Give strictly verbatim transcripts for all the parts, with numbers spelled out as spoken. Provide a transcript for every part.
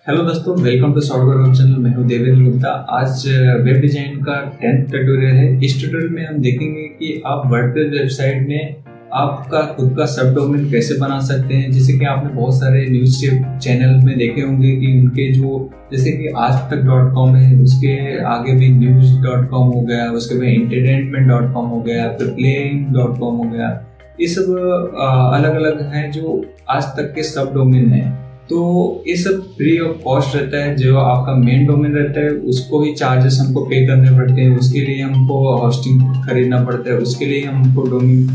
Hello दोस्तों, welcome to software web channel. मैं हूं देवेंद्र गुप्ता। आज वेब डिजाइन का टेंथ ट्यूटोरियल है। इस ट्यूटोरियल में हम देखेंगे कि आप वर्डप्रेस वेबसाइट में आपका खुद का सब डोमेन कैसे बना सकते हैं। जैसे कि आपने बहुत सारे न्यूज चैनल में देखे होंगे कि उनके जो जैसे कि आज तक डॉट कॉम है, उसके आगे भी न्यूज डॉट कॉम हो गया, उसके बाद इंटरटेनमेंट डॉट कॉम हो गया, फिर प्लेइंग डॉट कॉम हो गया। ये सब अलग अलग हैं जो आज तक के सब डोमेन है। तो ये सब फ्री ऑफ कॉस्ट रहता है। जो आपका मेन डोमेन रहता है उसको ही चार्जेस हमको पे करने पड़ते हैं, उसके लिए हमको होस्टिंग खरीदना पड़ता है, उसके लिए हमको डोमेन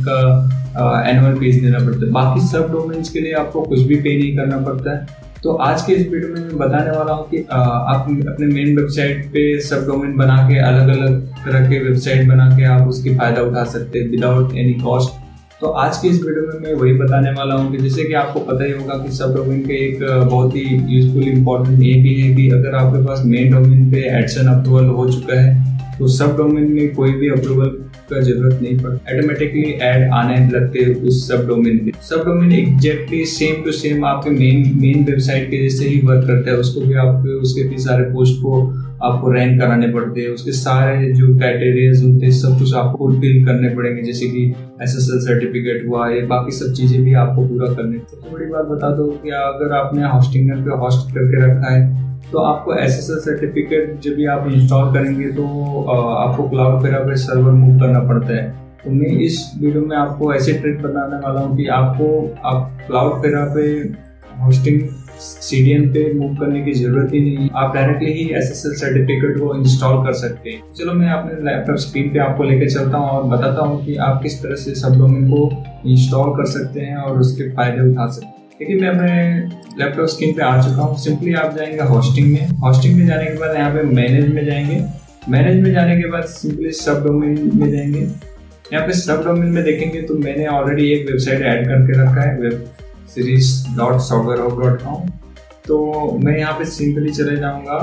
का एनुअल फीस देना पड़ता है। बाकी सब डोमेन्स के लिए आपको कुछ भी पे नहीं करना पड़ता है। तो आज के इस वीडियो में मैं बताने वाला हूँ कि आप अपने मेन वेबसाइट पे सब डोमेन बना के अलग अलग तरह के वेबसाइट बना के आप उसकी फायदा उठा सकते हैं विदाउट एनी कॉस्ट। तो आज की इस वीडियो में मैं वही बताने वाला हूँ कि जैसे कि आपको पता ही होगा कि सब डोमेन के एक बहुत ही यूजफुल इंपॉर्टेंट ये भी है कि अगर आपके पास मेन डोमेन पे एडसन अप्रूवल हो चुका है तो सब डोमेन में कोई भी अप्रूवल का जरूरत नहीं पड़ता, ऑटोमेटिकली ऐड आने लगते हैं उस सब डोमेन पे। Sub domain exactly same to same आपके मेन मेन वेबसाइट के जैसे ही वर्क करता है। उसको भी आपको उसके भी सारे पोस्ट को आपको रैंक कराने पड़ते हैं, उसके सारे जो क्राइटेरियाज होते हैं सब कुछ आपको फुलफिल करने पड़ेंगे। जैसे कि एस एस एल सर्टिफिकेट हुआ, ये बाकी सब चीजें भी आपको पूरा करने। तो बड़ी बात बता दो कि अगर आपने होस्टिंगर पे होस्ट करके रखा है तो आपको एस एस एल सर्टिफिकेट जब भी आप इंस्टॉल करेंगे तो आपको क्लाउडफेरा पे सर्वर मूव करना पड़ता है। तो मैं इस वीडियो में आपको ऐसे ट्रिक बताने वाला हूँ कि आपको आप क्लाउडफेरा पे होस्टिंग सी डी एन पे मूव करने की जरूरत ही नहीं, आप डायरेक्टली ही एस एस एल सर्टिफिकेट को इंस्टॉल कर सकते हैं। चलो मैं अपने लैपटॉप स्क्रीन पे आपको लेकर चलता हूँ और बताता हूँ कि आप किस तरह से सब डोमेन को इंस्टॉल कर सकते हैं और उसके फायदे उठा सकते हैं। देखिए, मैं अपने लैपटॉप स्क्रीन पे आ चुका हूँ। सिंपली आप जाएंगे होस्टिंग में। होस्टिंग में जाने के बाद यहाँ पे मैनेज में जाएंगे। मैनेज में जाने के बाद सिंपली सब डोमेन में जाएंगे। यहाँ पे सब डोमेन में देखेंगे तो मैंने ऑलरेडी एक वेबसाइट ऐड करके रखा है, web series dot software dot com. तो मैं यहाँ पे सिंपली चले जाऊँगा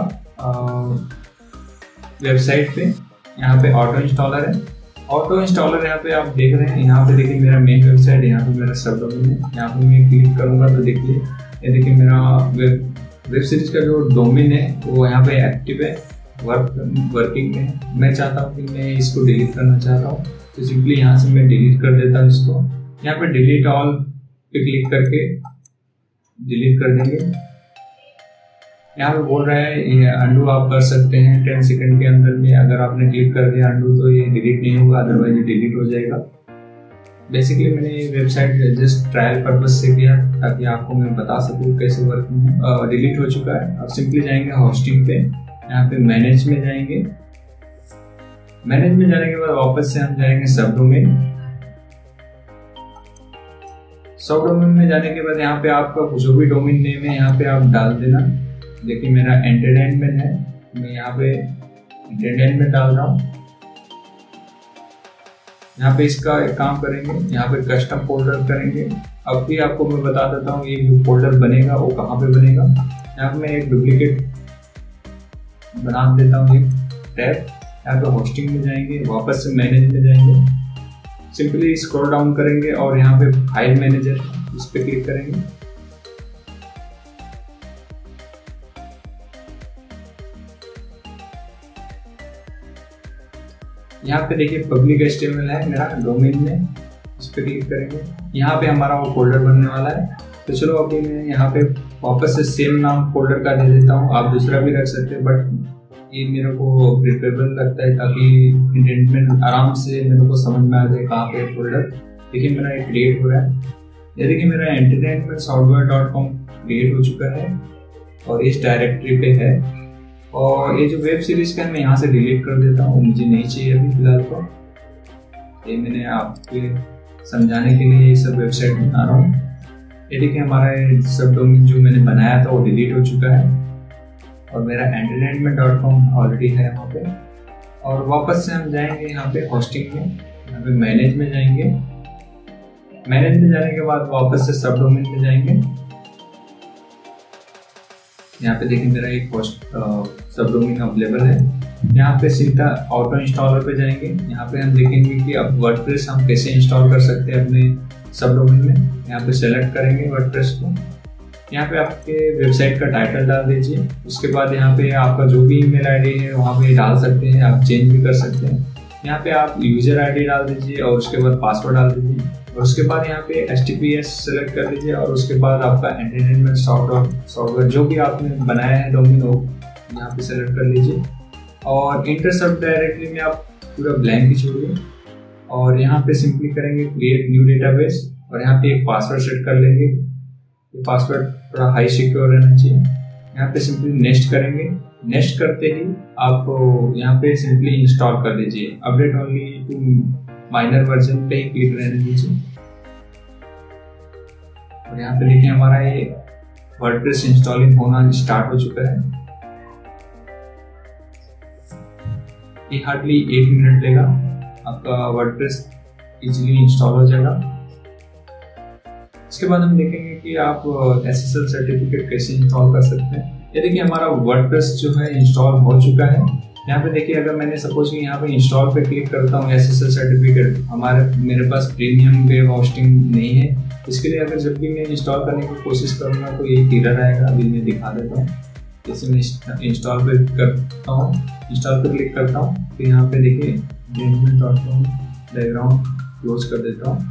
वेबसाइट पे। यहाँ पे ऑटो इंस्टॉलर है। ऑटो इंस्टॉलर यहाँ पे आप देख रहे हैं। यहाँ पे देखिए मेरा मेन वेबसाइट है, यहाँ पे मेरा सब डोमेन है। यहाँ पे मैं क्लिक करूँगा तो देखिए ये देखिए मेरा वेब वेब सीरीज का जो डोमेन है वो यहाँ पे एक्टिव है, वर्क वर्किंग में है। मैं चाहता हूँ कि मैं इसको डिलीट करना चाहता हूँ तो सिंपली यहाँ से मैं डिलीट कर देता हूँ इसको। यहाँ पे डिलीट ऑल पे क्लिक करके डिलीट कर देंगे। यहाँ पे बोल रहा है ये अंडू आप कर सकते हैं टेन सेकंड के अंदर में। अगर आपने क्लिक कर दिया अंडू तो ये डिलीट नहीं होगा, अदरवाइज ये डिलीट हो जाएगा। बेसिकली मैंने ये वेबसाइट जस्ट ट्रायल पर्पज से किया ताकि आपको मैं बता सकूँ कैसे वर्किंग है। डिलीट हो चुका है। अब सिंपली जाएंगे होस्टिंग पे। यहाँ पे मैनेज में जाएंगे। मैनेज में जाने के बाद वापस से हम जाएंगे सब डोमेन। सब डोमेन में जाने के बाद यहाँ पे आपका जो भी डोमेन नेम है यहाँ पे आप डाल देना। देखिए मेरा एंटरटेनमेंट है, मैं यहाँ पे एंटरटेनमेंट डाल रहा हूँ। यहाँ पे इसका एक काम करेंगे, यहाँ पे कस्टम फोल्डर करेंगे। अब भी आपको मैं बता देता हूँ ये जो फोल्डर बनेगा वो कहाँ पे बनेगा। यहाँ पे मैं एक डुप्लीकेट बना देता हूँ एक टैब। यहाँ पे होस्टिंग में जाएंगे, वापस से मैनेज में जाएंगे, सिंपली स्क्रॉल डाउन करेंगे और यहाँ पे फाइल मैनेजर इस पे क्लिक करेंगे। यहाँ पे देखिए public H T M L है मेरा डोमेन में, इस पे क्लिक करेंगे। यहाँ पे हमारा वो फोल्डर बनने वाला है। तो चलो अभी मैं यहाँ पे वापस से सेम नाम फोल्डर का दे देता हूँ। आप दूसरा भी रख सकते हैं बट ये मेरे को प्रिफरेबल लगता है ताकि इंटरटेनमेंट आराम से मेरे को समझ में आ जाए कहाँ पे फोल्डर। देखिए मेरा एक क्रिएट हो रहा है। ये देखिए मेरा entertainment software dot com create हो चुका है और इस डायरेक्टरी पे है। और ये जो वेब सीरीज का मैं यहाँ से डिलीट कर देता हूँ, मुझे नहीं चाहिए अभी फिलहाल। तो ये मैंने आपके समझाने के लिए ये सब वेबसाइट बना रहा हूँ। ये देखिए हमारा सब डोमेन जो मैंने बनाया था वो डिलीट हो चुका है और मेरा एंटरटेनमेंट डॉट कॉम ऑलरेडी है वहाँ पे। और वापस से हम जाएंगे यहाँ पे होस्टिंग में, यहाँ पे मैनेज में जाएंगे। मैनेज में जाने के बाद वापस से सब डोमेन में जाएंगे। यहाँ पे देखिए मेरा एक सब डोमेन अवेलेबल है। यहाँ पे सीधा ऑटो इंस्टॉलर पे जाएंगे। यहाँ पे हम देखेंगे कि अब वर्डप्रेस हम कैसे इंस्टॉल कर सकते हैं अपने सब डोमेन में। यहाँ पे सेलेक्ट करेंगे वर्डप्रेस को। यहाँ पे आपके वेबसाइट का टाइटल डाल दीजिए। उसके बाद यहाँ पे आपका जो भी ईमेल आईडी है वहाँ पे डाल सकते हैं, आप चेंज भी कर सकते हैं। यहाँ पे आप यूजर आईडी डाल दीजिए और उसके बाद पासवर्ड डाल दीजिए और उसके बाद यहाँ पे H T P S select कर लीजिए और उसके बाद आपका एंटरटेनमेंट सॉफ्टवेयर जो भी आपने बनाया है डोमेन वो यहाँ पे सेलेक्ट कर लीजिए और इंटर सब डायरेक्टली में आप पूरा ब्लैंक ही छोड़िए और यहाँ पे सिंपली करेंगे क्रिएट न्यू डेटाबेस और यहाँ पे एक पासवर्ड सेट कर लेंगे। ये पासवर्ड थोड़ा हाई सिक्योर रहना चाहिए। यहाँ पे सिंपली नेक्स्ट करेंगे। नेक्स्ट करते ही आप यहाँ पे सिंपली इंस्टॉल कर लीजिए। Update only to minor version पे ही क्लिक रहने दीजिए और यहाँ पे देखिए हमारा ये वर्डप्रेस इंस्टॉलिंग होना स्टार्ट हो चुका है। ये हार्डली एक मिनट लेगा, आपका वर्डप्रेस इजीली इंस्टॉल हो जाएगा। इसके बाद हम देखेंगे कि आप एस एस एल सर्टिफिकेट कैसे इंस्टॉल कर सकते हैं। ये देखिए हमारा वर्डप्रेस जो है इंस्टॉल हो चुका है। यहाँ पे देखिए अगर मैंने सपोज कि यहाँ पे इंस्टॉल पे क्लिक करता हूँ एस एस एल सर्टिफिकेट, हमारे मेरे पास प्रीमियम वेब होस्टिंग नहीं है। इसके लिए अगर जब भी मैं इंस्टॉल करने की कोशिश करूँगा तो ये एरर आएगा। अभी मैं दिखा देता हूँ। जैसे मैं इंस्टॉल पे करता हूँ, इंस्टॉल पे क्लिक करता हूँ तो यहाँ पे देखिए बैकग्राउंड क्लोज कर देता हूँ।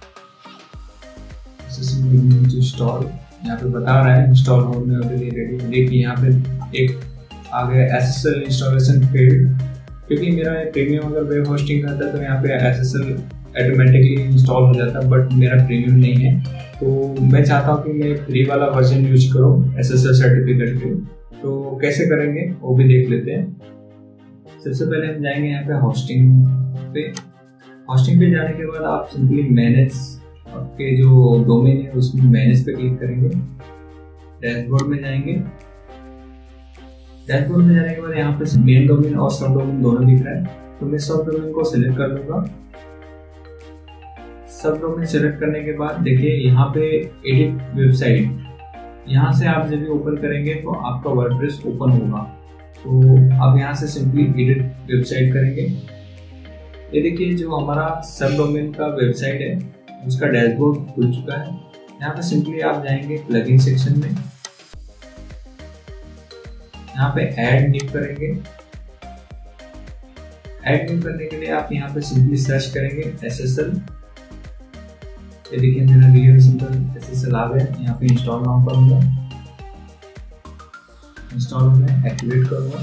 इंस्टॉल यहाँ पे बता रहा है इंस्टॉल होने के लिए रेडी। देखिए यहाँ पे एक आ गया S S L installation failed, क्योंकि मेरा प्रीमियम अगर वेब होस्टिंग रहता है तो यहाँ पे S S L automatically install हो जाता है, बट मेरा प्रीमियम नहीं है तो मैं चाहता हूँ कि मैं फ्री वाला वर्जन यूज करूँ एस एस एल सर्टिफिकेट के। तो कैसे करेंगे वो भी देख लेते हैं। सबसे पहले हम जाएंगे यहाँ पे होस्टिंग पे। होस्टिंग पे जाने के बाद आप सिंपली मैनेज आपके जो डोमेन है उसमें मैनेज पे क्लिक करेंगे। डैशबोर्ड में जाएंगे। डैशबोर्ड में जाने के बाद यहाँ पे मेन डोमेन और सब डोमेन दोनों दिख रहा है, तो मैं सब डोमेन को सिलेक्ट कर लूंगा। सब डोमेन सिलेक्ट करने के बाद देखिए यहाँ पे एडिट वेबसाइट, यहाँ से आप जब भी ओपन करेंगे तो आपका वर्डप्रेस ओपन होगा। तो आप यहाँ से सिंपली एडिट वेबसाइट करेंगे। ये देखिए जो हमारा सब डोमेन का वेबसाइट है उसका डैशबोर्ड खुल चुका है। यहाँ पे सिंपली आप जाएंगे प्लगइन सेक्शन में, यहाँ पे ऐड न्यू करेंगे। ऐड न्यू करने के लिए आप यहाँ पे सिंपली सर्च करेंगे एस एस एल। ये देखिए मेरा real simple S S L आ गया। यहाँ पे इंस्टॉल नाउ करूंगा, इंस्टॉल हो गया, एक्टिवेट करूंगा।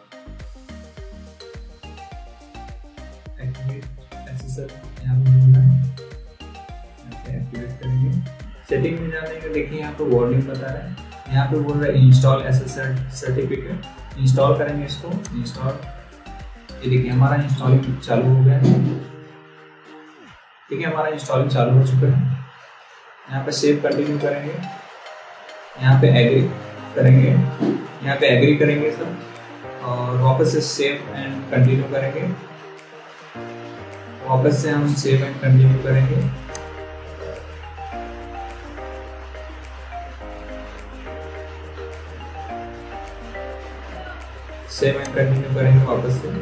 एक्टिवेट एस एस एल यहाँ पे मिल रहा है, यहाँ पे एक्टिवेट करेंगे। सेटिंग में जाने के देखिए यहाँ पे वार्निंग बता रहा है, यहाँ पे बोल रहा है install S S L certificate. Install करेंगे इसको, इंस्टॉल। ये देखिए हमारा इंस्टॉलिंग चालू हो गया है। ठीक है, हमारा इंस्टॉलिंग चालू हो चुका है। यहाँ पे सेव कंटिन्यू करेंगे, यहाँ पे एग्री करेंगे, यहाँ पे एग्री करेंगे सब और वापस से सेव एंड कंटिन्यू करेंगे। वापस से हम सेव एंड कंटिन्यू करेंगे। सेव एंड कंटिन्यू करेंगे वापस से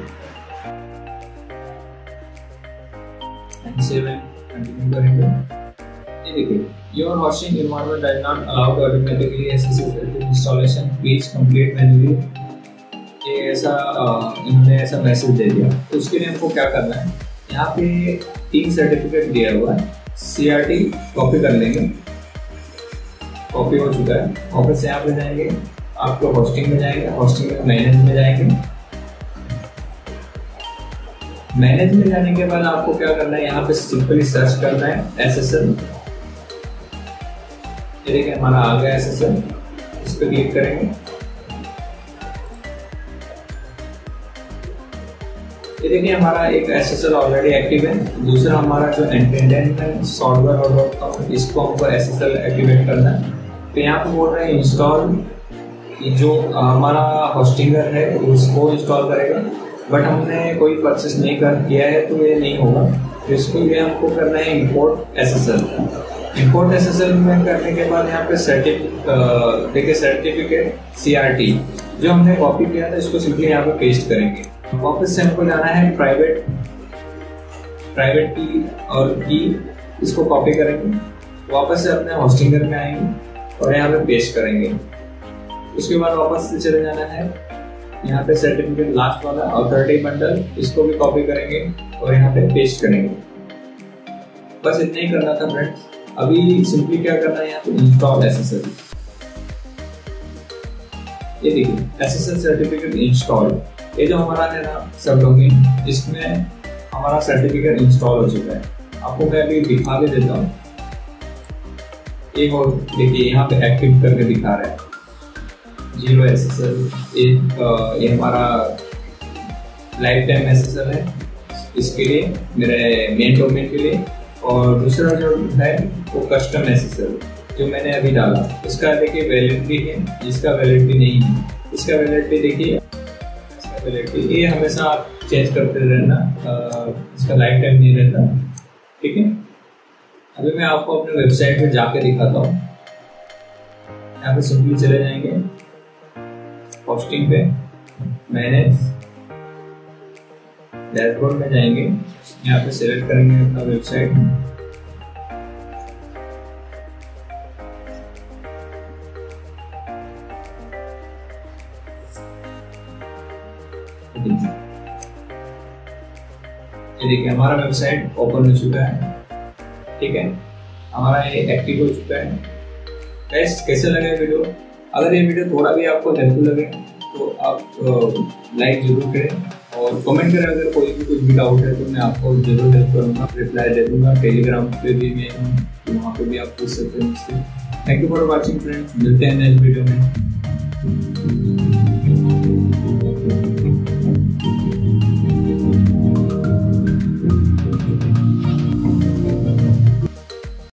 एंड सेव एंड कंटिन्यू करेंगे। ये देखिए your hosting environment does not allow to automatically SSL installation, please complete manually. ये ऐसा इन्होंने ऐसा मैसेज दे दिया। तो उसके लिए हमको क्या करना है, यहाँ पे तीन सर्टिफिकेट दिया हुआ है। सीआरटी कॉपी कर लेंगे, कॉपी हो चुका है। वापस यहाँ पे जाएंगे, आपको होस्टिंग में जाएंगे, होस्टिंग में मैनेज में जाएंगे। मैनेज में जाने के बाद आपको क्या करना है, यहाँ पे सिंपली सर्च करना है एस एस एल। ये देखिए हमारा आ गया एस एस एल, इस पर क्लिक करेंगे। ये देखिए हमारा एक S S L already active है। दूसरा हमारा जो एंटरटेनमेंट सॉफ्टवेयर और डॉट कॉम, इसको हमको एस एस एल एक्टिवेट करना है। तो यहाँ पे बोल रहे हैं इंस्टॉल, जो हमारा होस्टिंगर है उसको इंस्टॉल करेगा, बट हमने कोई परचेस नहीं कर किया है तो ये नहीं होगा। तो इसके लिए हमको करना है import S S L. Import S S L में करने के बाद यहाँ पे सर्टिफिकेट देखिए सर्टिफिकेट सीआरटी जो हमने कॉपी किया था इसको सिंपली यहाँ पे पेस्ट करेंगे। वापस से हमको जाना है प्राइवेट प्राइवेट की और की, इसको कॉपी करेंगे। वापस से अपने होस्टिंगर में आएंगे और यहाँ पे पेस्ट करेंगे। उसके बाद वापस से चले जाना है, यहाँ पे सर्टिफिकेट लास्ट वाला अथॉरिटी बंडल, इसको भी कॉपी करेंगे और यहाँ पे पेस्ट करेंगे। बस इतना ही करना था फ्रेंड्स। अभी सिंपली क्या करना है, यहाँ पे इंस्टॉल एसएसएल, ये देखिए एसएसएल सर्टिफिकेट इंस्टॉल, ये जो हमारा है ना सबडोमेन, इसमें हमारा सर्टिफिकेट इंस्टॉल हो चुका है। आपको मैं अभी दिखा भी देता हूँ, एक और देखिए यहाँ पे एक्टिव करके दिखा रहा है जीरो एसएसएल, ये हमारा लाइफ टाइम एसएसएल है इसके लिए, मेरे मेन डोमेन के लिए। और दूसरा जो है वो कस्टम एसएसएल जो मैंने अभी डाला, इसका देखिए वैलिडिटी है, इसका वैलिडिटी नहीं है। इसका वैलिडिटी देखिए, इसका वैलिडिटी ये हमेशा आप चेंज करते रहना, इसका लाइफ टाइम नहीं रहता, ठीक है। अभी मैं आपको अपने वेबसाइट पे जाके दिखाता हूँ। यहाँ पे सिंपली चले जाएंगे पोस्टिंग पे, मैनेज डैशबोर्ड में जाएंगे, यहाँ पे सिलेक्ट करेंगे अपना वेबसाइट। ये देखिए हमारा वेबसाइट ओपन हो चुका है, ठीक है, हमारा ये एक्टिव हो चुका है। गाइस कैसे लगा वीडियो? अगर ये वीडियो थोड़ा भी आपको हेल्पफुल लगे तो आप लाइक जरूर करें और कमेंट करें। अगर कोई भी कुछ भी डाउट है तो मैं आपको जरूर हेल्प करूँगा, रिप्लाई दे दूँगा। टेलीग्राम पे भी मैं हूँ, तो वहाँ पे भी आप पूछ सकते हैं मुझसे। Thank you for watching friends, मिलते हैं नेक्स्ट वीडियो में।